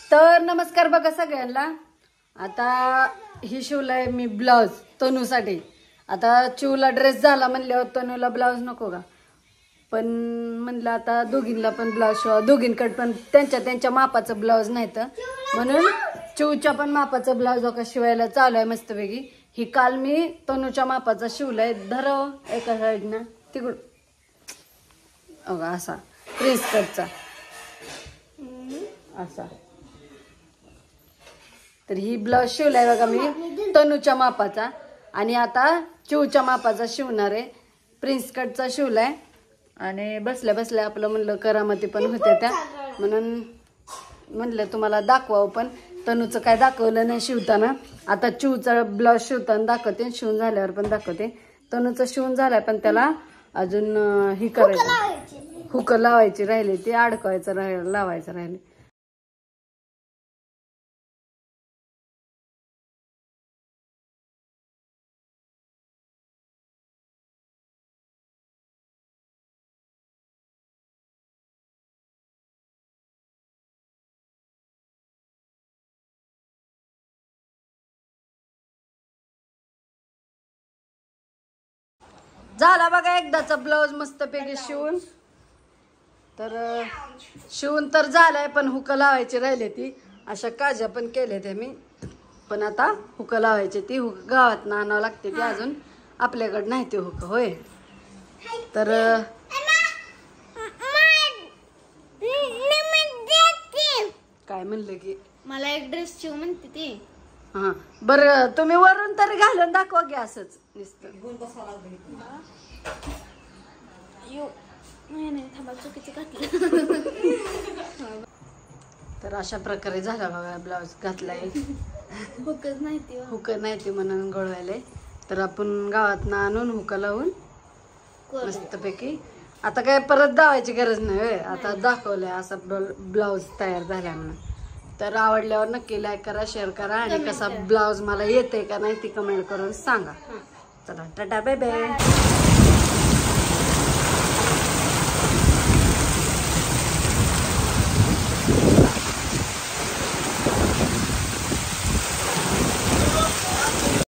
तर नमस्कार बघा सगळ्यांना। आता ही शिवलाय मी ब्लाउज तनूसाठी। आता चिवला ड्रेस झाला म्हणल्यावर तनूला ब्लाउज नको का, पण म्हणलं आता दोघींना पण ब्लाउज शिवा, दोघींकडे पण त्यांच्या मापाचं ब्लाउज नाही तर म्हणून चिवच्या पण मापाचं ब्लाउज का शिवायला चालू आहे मस्तपैकी। ही काल मी तनूच्या मापाचा शिवलाय, धरव एका साईडनं तिकडून अगं असा प्रिन्स कटचा असा। तर ही ब्लाउज शिवलाय बघा मी तनूच्या मापाचा, आणि आता चिवच्या मापाचा शिवणार आहे। प्रिन्स कटचा शिवलाय आणि बसल्या बसल्या आपलं म्हणलं करामती पण होत्या त्या, म्हणून म्हणलं तुम्हाला दाखवावं। पण तनूचं काय दाखवलं नाही शिवताना, आता चिवचा ब्लाउज शिवताना दाखवते, शिवून झाल्यावर पण दाखवते। तनूचं शिवून झालाय पण त्याला अजून ही करायचं, हुक लावायची राहिली, ती अडकवायचं लावायचं राहिले। झाला बघा एकदाचा ब्लाउज मस्तपैकी शिवून। तर शिवून तर झालाय, पण हुक लावायची राहिले ती, अशा काजा पण केल्या त्या मी, पण आता हुक लावायची ती हुक गावात आणावं लागते ती, अजून आपल्याकडे नाही ते हुक होय। तर काय म्हणलं की मला एक ड्रेस शिव म्हणते ती। हा बरं, तुम्ही वरून तरी घालून दाखवा की असंच नुसतं। नाही थांबा, चुकीचं घातलं। तर अशा प्रकारे झाला बघा ब्लाउज घातलाय, हुकच नाही ती, हुक नाही ते म्हणून गळवायला। तर आपण गावात आणून हुक लावून मस्तपैकी आता काय परत दावायची गरज नाही, आता दाखवलंय असा ब्लाउज तयार झालाय म्हणून। तर आवडल्यावर नक्की लाईक करा, शेअर करा, आणि कसा ब्लाउज मला येते का नाही ती कमेंट करून सांगा। चला टाटा बाय बाय।